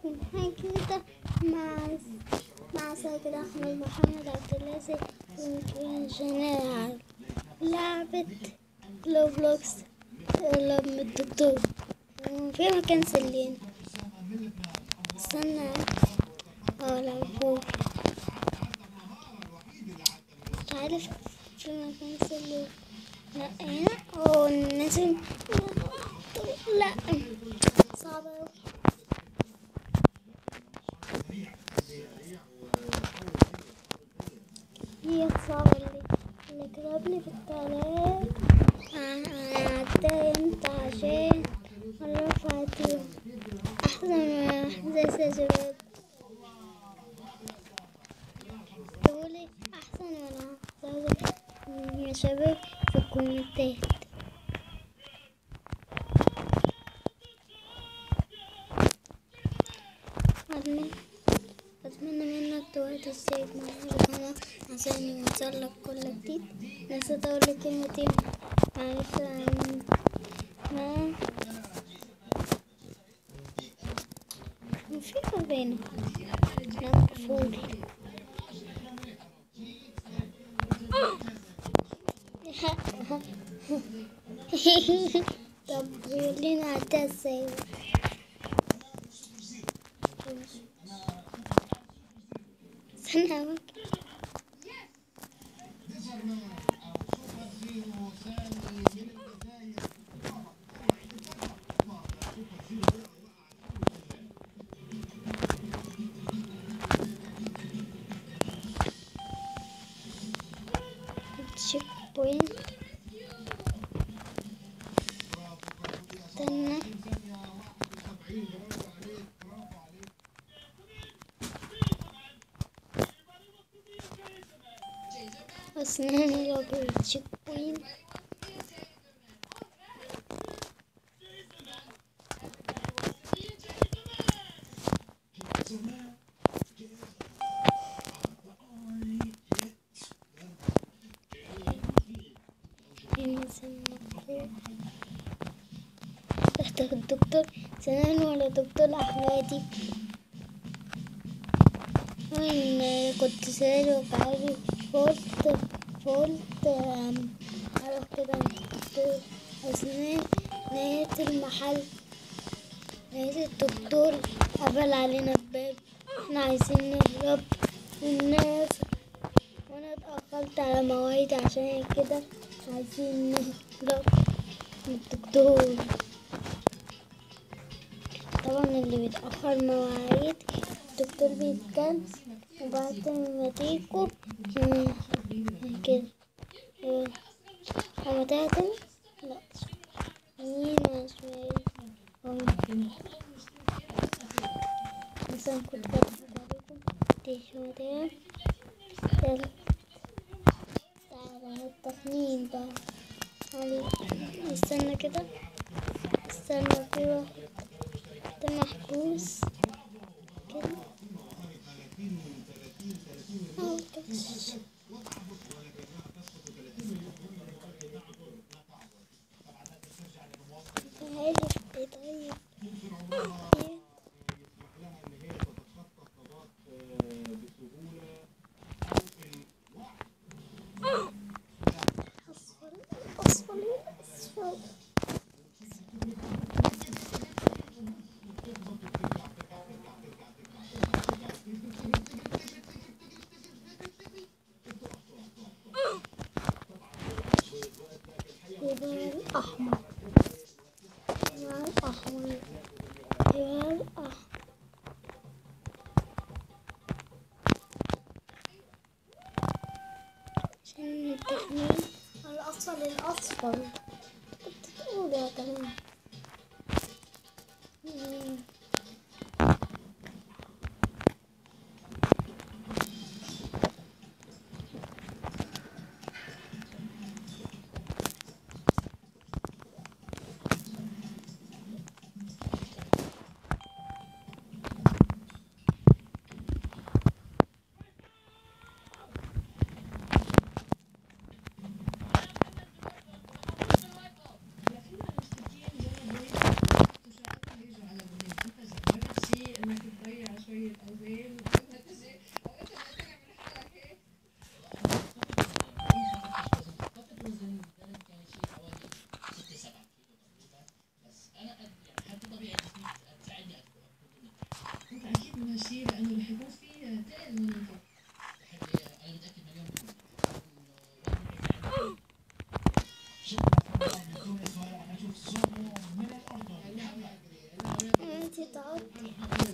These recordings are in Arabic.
معاكم حاجة مع سيد أحمد محمد عبد اللازق عشان نلعب لعبة روبلوكس لما الدكتور في مكان سلين. استنى لا فوق مش عارف في مكان سلين. لا هنا نازل. لا صعبة أوي. هي صعبة اللي كتبلي في التعليقات عدى عشان رفعتي أحسن إحساس يا شباب. قولي أحسن ولا يا شباب في الكومنتات. أتمنى منك تودي السيف معنا القناة عشان يوصلك كل جديد. نسيت أقول كلمتين معلش ما في بابين مقفول. طب يقولينا عدها السيف. استنى تشيك بوينت. استنى أسناني لو تشيك بوينت. اختار الدكتور سنان ولا دكتور أحمدي. وين كنت سائل وقعدي فولت أروح كده دكتور أسنان. نهاية المحل نهاية الدكتور قفل علينا الباب. احنا عايزين نهرب الناس وانا اتأخرت على مواعيدي عشان كده عايزين نهرب من الدكتور. طبعا اللي بيتأخر مواعيد الدكتور بيتكنس وبعد ما تيجوا كده أما تهتم لا مين شوية مثلا كنت بضحك عليكم دي شوية التخمين بقى عليك. استنى كده استنى في واحد محبوس كده طيب أصفر هلال أحمر هلال أحمر هلال أحمر عشان التخمين الأصفر كنت تقول يا كمان. انتي تعبتي.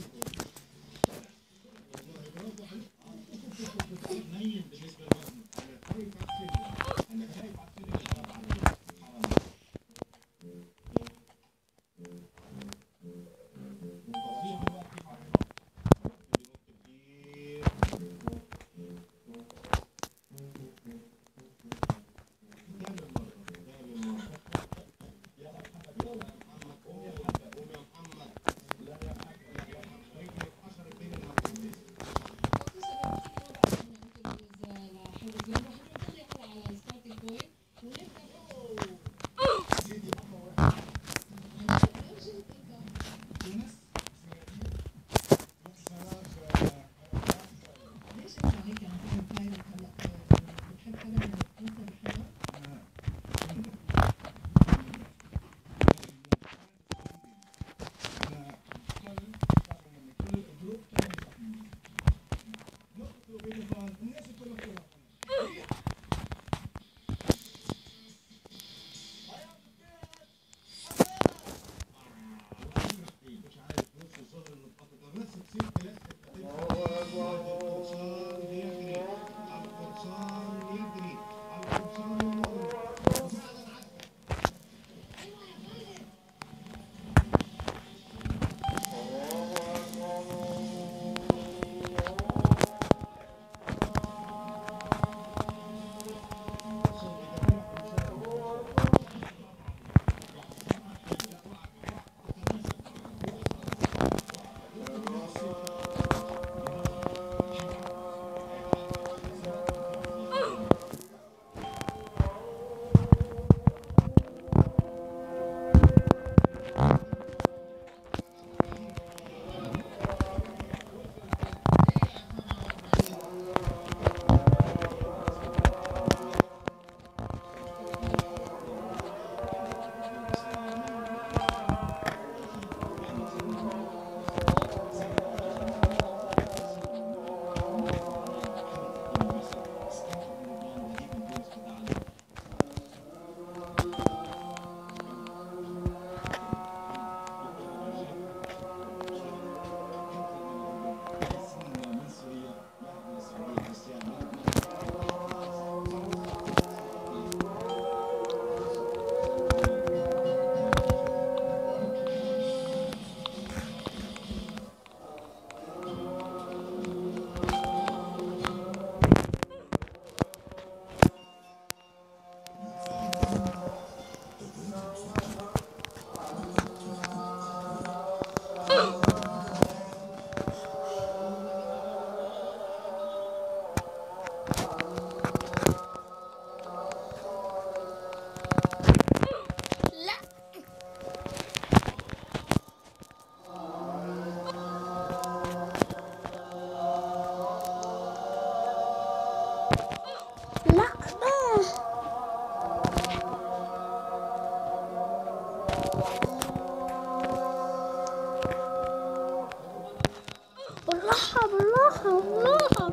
بالراحة بالراحة بالراحة.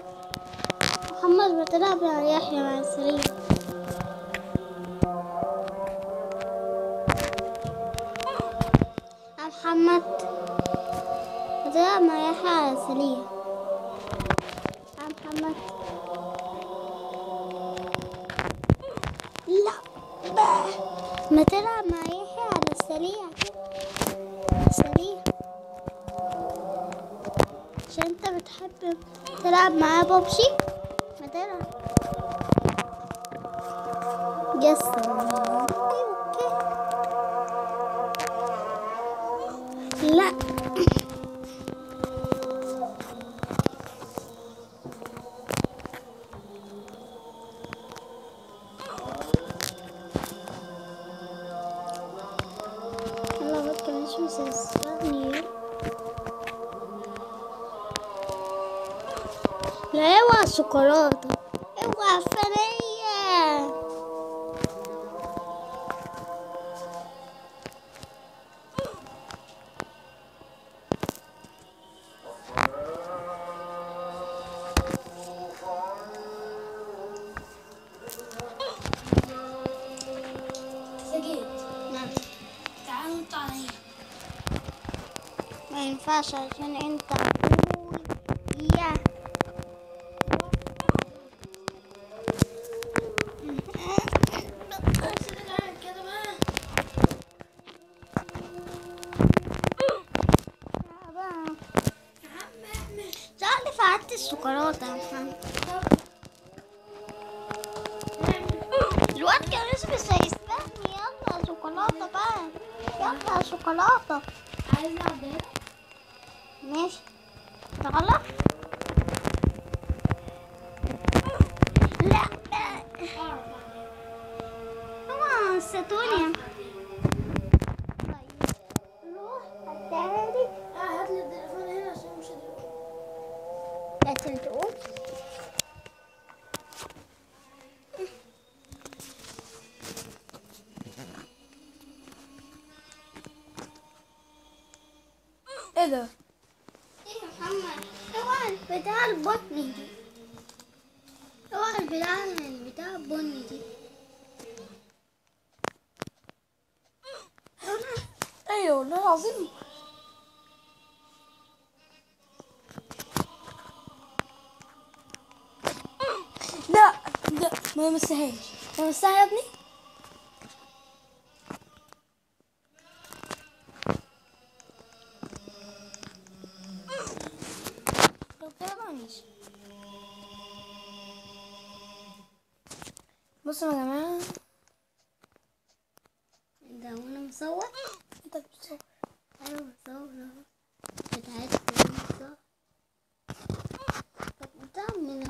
محمد بتلعب يا يحيى مع السرير. يا محمد بتلعب مع يحيى على السرير. يا محمد لا بقى ما تلعب مع يحيى على السريع سريع عشان انت بتحب تلعب معاه ببجي. ما تلعب يس اوكي. لا يلا بك مش مسستني. لا اوعى الشوكولاتة، اوعى الفانية. سجيت. نعم. تعال نط عليا. ما ينفعش عشان انت اخويا. كده بقى. يا عم احمد. تعالي فعدت الشوكولاتة يا محمد. الواد كان لسه مش هيستني. يلا يا شوكولاتة بقى، يلا يا شوكولاتة. عايز نلعب ده؟ ماشي يلا. لا طبعا ستوني. طيب روح هتعالي. هات لي التليفون هنا عشان مش هديله. لا تقوم. ايه ده؟ ايه يا محمد؟ اوعى البتاع البطني دي، اوعى البتاع البني دي. ايوه والله العظيم. لا لا ما يمسهاش. ما يمسها يا ابني. طب كده ماشي. بصوا يا جماعة. ده وانا مصور. انت بتصور. ايوه مصور اهو. بتاعتكم مصور. طب بتعمل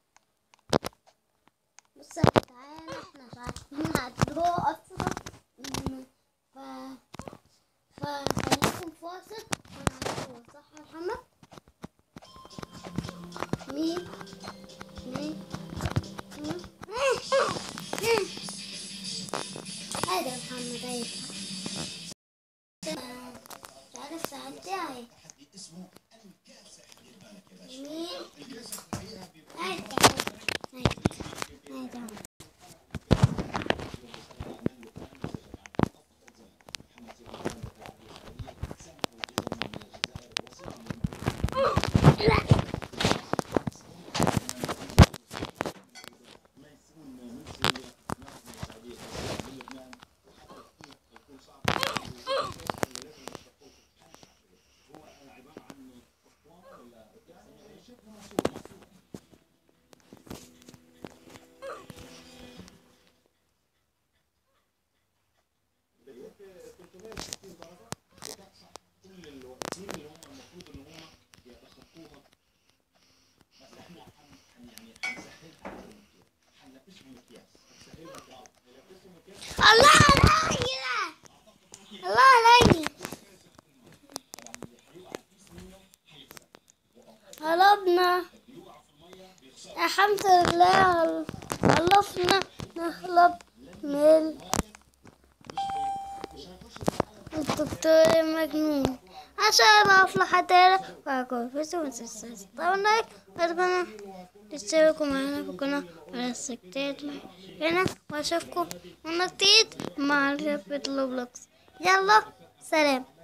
بص يا جدعان، احنا مش عارفين نعدوه اصلا. ف فخليكم فاصل ونعدوه، صح يا محمد؟ مين هذا يا محمد هيك. مش عارف تعدي اهي. مين هيك هيك. الله عليا، الله عليا. هربنا الحمد لله. خلصنا نهرب من الدكتور المجنون عشان أفلح تاني وأكون في سوسيس. طبعا أتمنى تشتركوا معنا في القناة على السكتات هنا، وأشوفكم من جديد مع لعبة روبلوكس. يلا سلام.